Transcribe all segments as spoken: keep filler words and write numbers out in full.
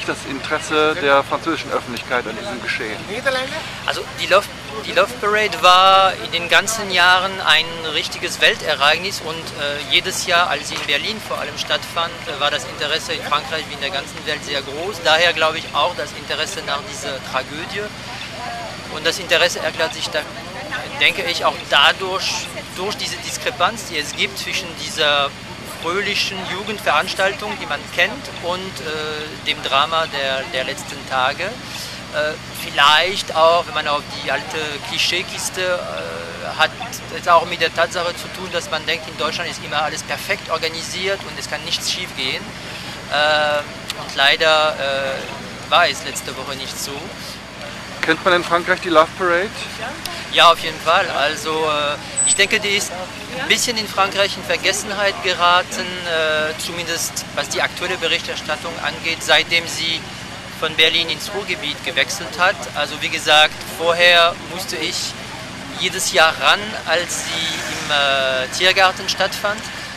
eigentlich das Interesse der französischen Öffentlichkeit an diesem Geschehen? Also die Love, die Love Parade war in den ganzen Jahren ein richtiges Weltereignis und äh, jedes Jahr, als sie in Berlin vor allem stattfand, äh, war das Interesse in Frankreich wie in der ganzen Welt sehr groß. Daher glaube ich auch das Interesse nach dieser Tragödie. Und das Interesse erklärt sich, da, denke ich, auch dadurch, durch diese Diskrepanz, die es gibt zwischen dieser fröhlichen Jugendveranstaltung, die man kennt, und äh, dem Drama der, der letzten Tage. Äh, vielleicht auch, wenn man auf die alte Klischeekiste äh, hat, es auch mit der Tatsache zu tun, dass man denkt, in Deutschland ist immer alles perfekt organisiert und es kann nichts schief gehen. Äh, und leider äh, war es letzte Woche nicht so. Kennt man in Frankreich die Love Parade? Ja, auf jeden Fall. Also äh, ich denke, die ist ein bisschen in Frankreich in Vergessenheit geraten, äh, zumindest was die aktuelle Berichterstattung angeht, seitdem sie von Berlin ins Ruhrgebiet gewechselt hat. Also wie gesagt, vorher musste ich jedes Jahr ran, als sie im äh, Tiergarten stattfand.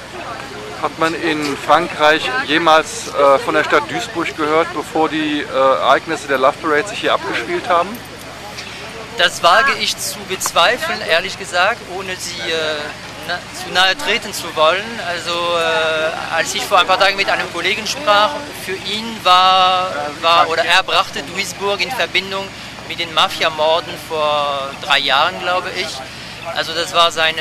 Hat man in Frankreich jemals äh, von der Stadt Duisburg gehört, bevor die äh, Ereignisse der Love Parade sich hier abgespielt haben? Das wage ich zu bezweifeln, ehrlich gesagt, ohne sie äh, na, zu nahe treten zu wollen. Also äh, als ich vor ein paar Tagen mit einem Kollegen sprach, für ihn war, war oder er brachte Duisburg in Verbindung mit den Mafiamorden vor drei Jahren, glaube ich. Also das war seine,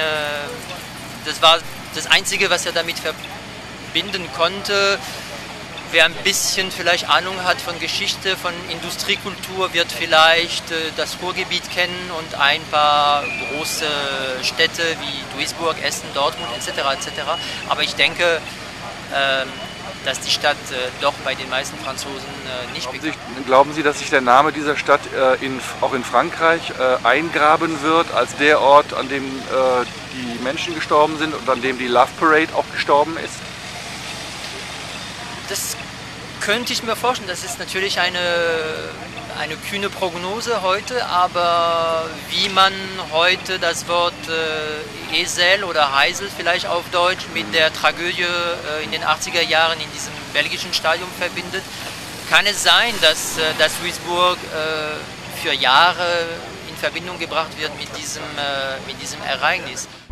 das war das Einzige, was er damit verbinden konnte. Wer ein bisschen vielleicht Ahnung hat von Geschichte, von Industriekultur, wird vielleicht äh, das Ruhrgebiet kennen und ein paar große Städte wie Duisburg, Essen, Dortmund et cetera et cetera. Aber ich denke, äh, dass die Stadt äh, doch bei den meisten Franzosen äh, nicht glauben Sie, glauben Sie, dass sich der Name dieser Stadt äh, in, auch in Frankreich äh, eingraben wird als der Ort, an dem äh, die Menschen gestorben sind und an dem die Love Parade auch gestorben ist? Das könnte ich mir vorstellen. Das ist natürlich eine, eine kühne Prognose heute, aber wie man heute das Wort äh, Esel oder Heisel vielleicht auf Deutsch mit der Tragödie äh, in den achtziger Jahren in diesem belgischen Stadion verbindet, kann es sein, dass, äh, dass Duisburg äh, für Jahre in Verbindung gebracht wird mit diesem, äh, mit diesem Ereignis.